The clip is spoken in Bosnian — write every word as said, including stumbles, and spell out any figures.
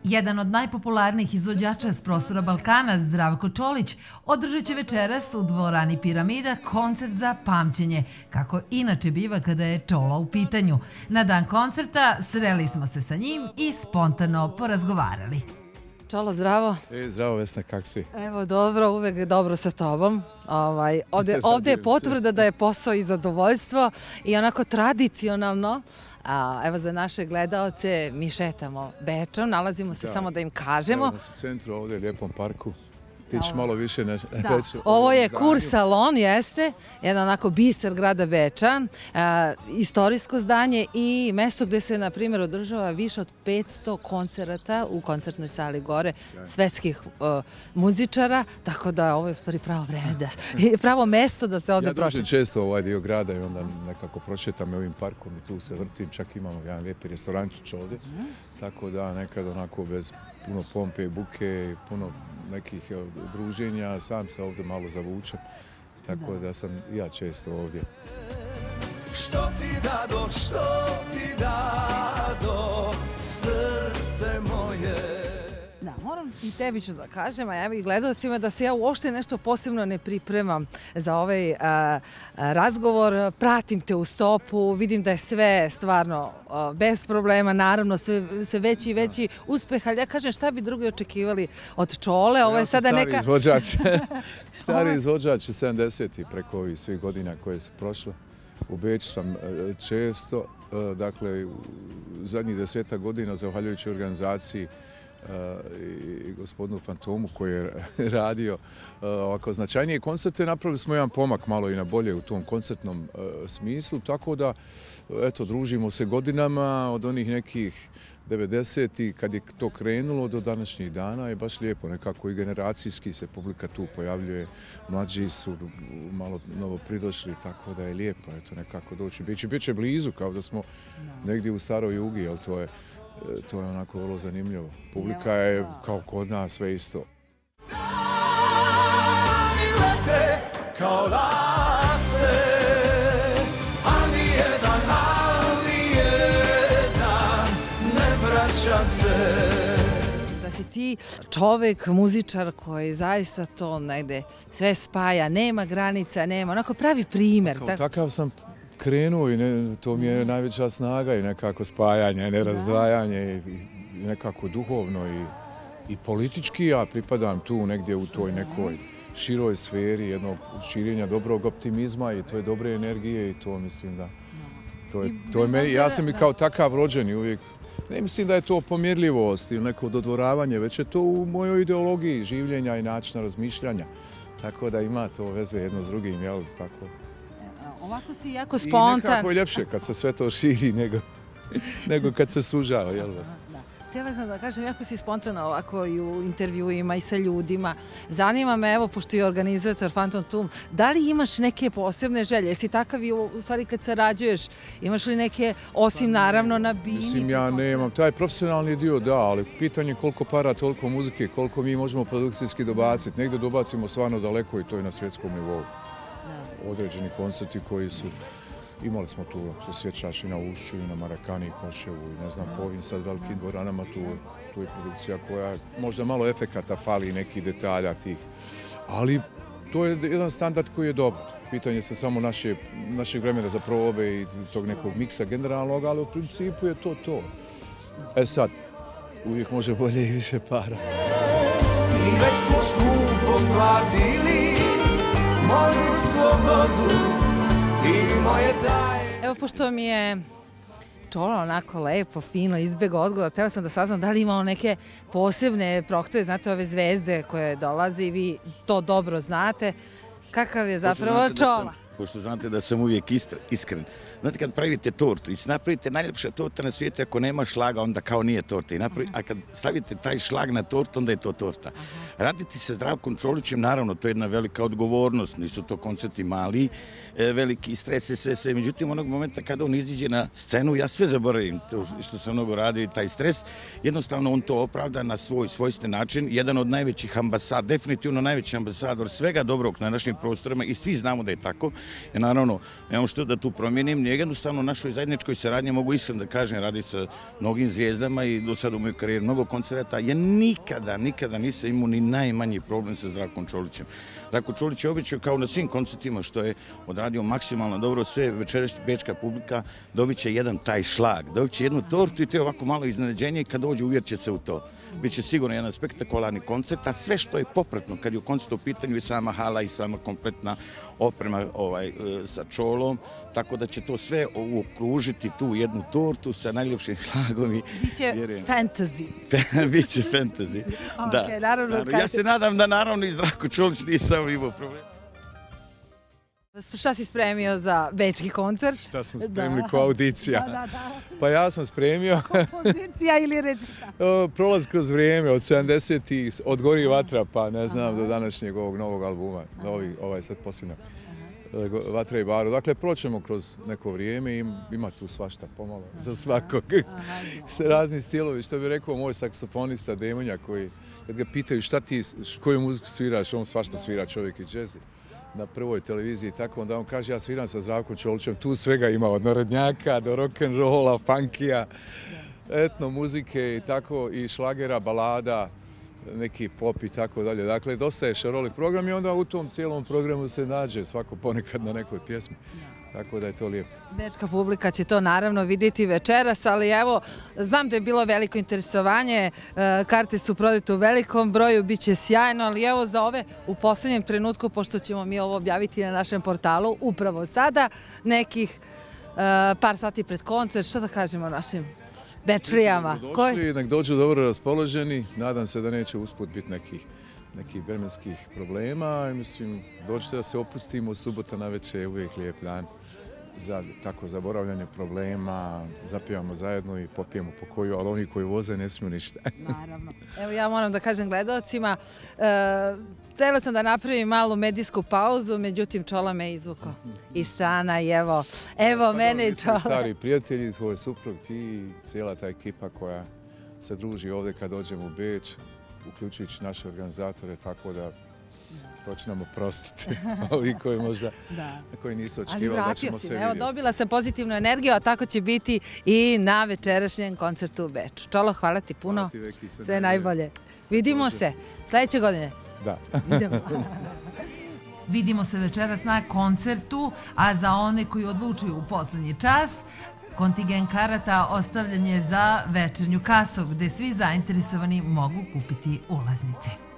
Jedan od najpopularnijih izvođača s prostora Balkana, Zdravko Čolić, održat će večeras u dvorani Piramida koncert za pamćenje, kako inače biva kada je Čola u pitanju. Na dan koncerta sreli smo se sa njim i spontano porazgovarali. Čolo, zdravo. E, zdravo, Vesna, kak si? Evo, dobro, uvek dobro sa tobom. Ovaj, ovde, ovde je potvrda da je posao i zadovoljstvo i onako tradicionalno. A, evo, za naše gledaoce mi šetamo Bečom, nalazimo se, samo da im kažemo. Evo nas u centru, ovde u lijepom parku. Ti ćeš malo više ne... Ovo je Kur salon, jeste, jedan onako biser grada Beča, istorijsko zdanje i mesto gde se, na primjer, održava više od petsto koncerata u koncertnoj sali gore, svetskih muzičara, tako da ovo je u stvari pravo vreme, pravo mesto da se ovde prošeta. Ja dođem često u ovaj dio grada i onda nekako prošetam ovim parkom i tu se vrtim, čak imamo jedan lijepi restorančić ovde, tako da nekad onako bez puno pompe, buke, puno nekih druženja, sam se ovdje malo zavučem, tako da sam ja često ovdje. Što ti dado, što ti dado, srce moje. Da, moram i tebi ću da kažem, a ja bih gledalcima da se ja uopšte nešto posebno ne pripremam za ovaj razgovor. Pratim te u stopu, vidim da je sve stvarno bez problema, naravno sve veći i veći uspeh, ali ja kažem šta bi drugi očekivali od Čole. Ovo je sada neka... Ja sam stari izvođač, stari izvođač sedamdesetih preko ovih svih godina koje su prošle. U Beču sam često, dakle, u zadnjih desetak godina, zahvaljujući organizaciji i gospodinu Fantomu koji je radio ovako značajnije koncerte, napravili smo jedan pomak malo i na bolje u tom koncertnom smislu, tako da, eto, družimo se godinama od onih nekih devedesetih kad je to krenulo do današnjih dana je baš lijepo, nekako i generacijski se publika tu pojavljuje, mlađi su malo novo pridošli, tako da je lijepo, eto, nekako doći. Biće, biće blizu, kao da smo negdje u staroj Jugi, ali to je To je onako vrlo zanimljivo. Publika je kao kod nas sve isto. Dani lete kao laste, a nijedan, a nijedan ne vraća se. Da si ti čovek, muzičar koji zaista to negde sve spaja, nema granica, nema, onako pravi primer. Kao takav sam krenuo i to mi je najveća snaga i nekako spajanje, ne razdvajanje i nekako duhovno i politički. Ja pripadam tu negdje u toj nekoj široj sferi jednog širenja dobrog optimizma i to je dobre energije i to mislim da to je meni. Ja sam i kao takav rođen i uvijek, ne mislim da je to pomjerljivost ili neko dodvoravanje, već je to u mojoj ideologiji življenja i načina razmišljanja. Tako da ima to veze jedno s drugim, jel, tako. Ovako si jako spontan. I nekako je ljepše kad se sve to širi nego kad se sužava, jel vas? Htjela sam da kažem, jako si spontana ovako i u intervjuima i sa ljudima. Zanima me, evo, pošto je organizator Phantom Tomb, da li imaš neke posebne želje? Jesi takav i u stvari kad sarađuješ? Imaš li neke, osim naravno na bini? Mislim, ja nemam. Taj profesionalni dio da, ali pitanje koliko para, toliko muzike, koliko mi možemo produkcijski dobaciti. Negdje dobacimo stvarno daleko i to je na svjetskom nivou. Određeni koncerti koji su, imali smo tu, se sjećaš i na Ušću i na Marakani, Koševu i ne znam, po ovim sad velikim dvoranama, tu je produkcija koja možda malo efekata fali i nekih detalja tih, ali to je jedan standard koji je dobar. Pitanje se samo našeg vremena za probe i tog nekog miksa generalnog, ali u principu je to to. E sad, uvijek može bolje i više para. Mi već smo skupo platili moju slobodu i moje taje. Evo, pošto mi je Čola onako lepo, fino izbjegao odgovor, htjela sam da saznam da li imao neke posebne prohtove, znate, ove zvezde koje dolaze i vi to dobro znate. Kakav je zapravo Čola? Pošto znate da sam uvijek iskren. Znate, kad pravite tortu i napravite najljepša torta na svijetu, ako nema šlaga, onda kao nije torta. A kad stavite taj šlag na tortu, onda je to torta. Raditi sa Zdravkom Čolićem, naravno, to je jedna velika odgovornost. Nisu to koncerti mali, veliki stres, sve, sve. Međutim, onog momenta kada on iziđe na scenu, ja sve zaboravim što sam mnogo radio i taj stres. Jednostavno, on to opravda na svoj svojstven način. Jedan od najvećih ambasada, definitivno najveći ambasador svega dobrog na našim prostorima i svi znamo da je tako. Naravno, nemam što da tu promijenim. jednostavno u našoj zajedničkoj saradnji, mogu iskreno da kažem, radi sa mnogim zvijezdama i do sada u mojoj karijeri mnogo koncerata. Ja nikada, nikada nisam imao ni najmanji problem sa Zdravkom Čolićem. Zdravko Čolić je običao kao na svim koncertima što je odradio maksimalno dobro, sve večerašnja bečka publika dobit će jedan taj šlag, dobit će jednu tortu i to je ovako malo iznenađenje i kad dođe uvjerit će se u to. Biće sigurno jedan spektakularni koncert, a sve što je popratno kad je u koncertu u pitanju i sama hala i sama kompletna oprema ovaj, sa Čolom, tako da će to sve okružiti tu jednu tortu sa najljepšim šlagom i... Biće fantasy. Biće fantasy, da. Okay, naravno, naravno. Ja se nadam da naravno i Zdravko Čolić nije samo imao problem. Šta si spremio za bečki koncert? Šta smo spremili ko audicija? Da, da, da. Pa ja sam spremio... Kompozicija ili recita? Prolaz kroz vrijeme od sedamdesetih, od Gori vatra pa ne znam do današnjeg ovog novog albuma, novi, ovaj sad posljedno, Vatra i Baro. Dakle, proćemo kroz neko vrijeme i ima tu svašta pomalo za svakog. Razni stilovi, što bi rekao moj saksofonista Demonja koji, kad ga pitaju šta ti, koju muziku sviraš, on svašta svira, čovjek i džezi na prvoj televiziji i tako, onda on kaže ja sviram sa Zdravkom Čolićem, tu svega ima od narodnjaka do rock'n'rolla, funkija, etno muzike i tako, i šlagera, balada, neki pop i tako dalje. Dakle, dosta je šarolik program i onda u tom cijelom programu se nađe svako ponekad na nekoj pjesmi. Tako da je to lijepo. Bečka publika će to naravno vidjeti večeras, ali evo, znam da je bilo veliko interesovanje, karte su prodate u velikom broju, bit će sjajno, ali evo za ove u posljednjem trenutku, pošto ćemo mi ovo objaviti na našem portalu, upravo sada, nekih par sati pred koncert, šta da kažemo našim bečlijama? Došli, nek dođu dobro raspoloženi, nadam se da neće usput biti nekih nekih vremenskih problema. Mislim, dođite da se opustimo, subota na večer je uvijek lijep dan za tako zaboravljanje problema, zapijamo zajedno i popijemo po koju, ali oni koji voze ne smiju ništa. Naravno. Evo ja moram da kažem gledalcima, htjela sam da napravim malu medijsku pauzu, međutim Čola me izvuko iz sana i evo, evo mene i Čola. Stari prijatelji, tvoj suprug, ti i cijela ta ekipa koja se druži ovdje kad dođemo u Beč, uključujući naše organizatore, tako da to će nam oprostiti. Ovi koji možda, koji nisu očekivali da ćemo se vidjeti. Evo, dobila sam pozitivnu energiju, a tako će biti i na večerašnjem koncertu u Beču. Čolo, hvala ti puno. Sve najbolje. Vidimo se sljedeće godine. Da. Vidimo se večeras na koncertu, a za one koji odlučuju u posljednji čas, kontingent karata ostavljen je za večernju kasu, gde svi zainteresovani mogu kupiti ulaznice.